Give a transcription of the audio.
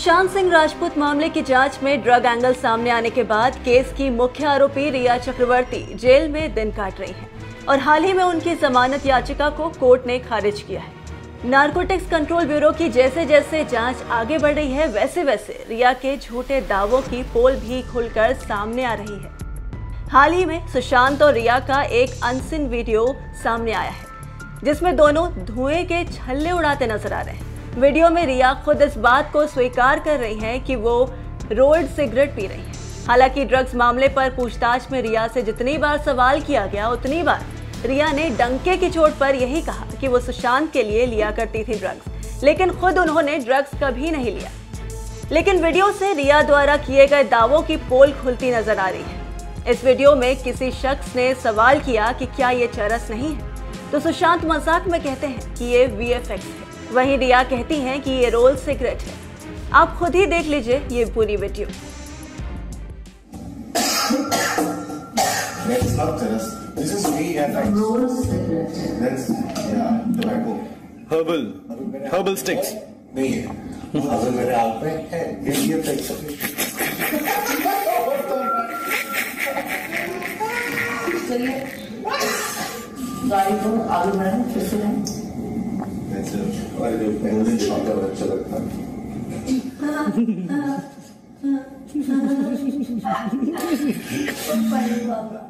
सुशांत सिंह राजपूत मामले की जांच में ड्रग एंगल सामने आने के बाद केस की मुख्य आरोपी रिया चक्रवर्ती जेल में दिन काट रही हैं और हाल ही में उनकी जमानत याचिका को कोर्ट ने खारिज किया है। नारकोटिक्स कंट्रोल ब्यूरो की जैसे जैसे जांच आगे बढ़ रही है, वैसे वैसे रिया के झूठे दावों की पोल भी खुलकर सामने आ रही है। हाल ही में सुशांत और रिया का एक अनसीन वीडियो सामने आया है, जिसमें दोनों धुएं के छल्ले उड़ाते नजर आ रहे हैं। वीडियो में रिया खुद इस बात को स्वीकार कर रही हैं कि वो रोल्ड सिगरेट पी रही हैं। हालांकि ड्रग्स मामले पर पूछताछ में रिया से जितनी बार सवाल किया गया, उतनी बार रिया ने डंके की चोट पर यही कहा कि वो सुशांत के लिए लिया करती थी ड्रग्स, लेकिन खुद उन्होंने ड्रग्स कभी नहीं लिया। लेकिन वीडियो से रिया द्वारा किए गए दावों की पोल खुलती नजर आ रही है। इस वीडियो में किसी शख्स ने सवाल किया कि क्या ये चरस नहीं है, तो सुशांत मजाक में कहते हैं कि ये VFX है। वहीं रिया कहती हैं कि ये रोल सिगरेट है। आप खुद ही देख लीजिए ये पूरी video. This is VFX. That's tobacco. Herbal sticks. नहीं है। अगर मेरे हाथ में है VFX। चलिए गाड़ी को आगे बढ़ाएं, फिर से लें। अरे पहले छोटा बच्चा लगता है।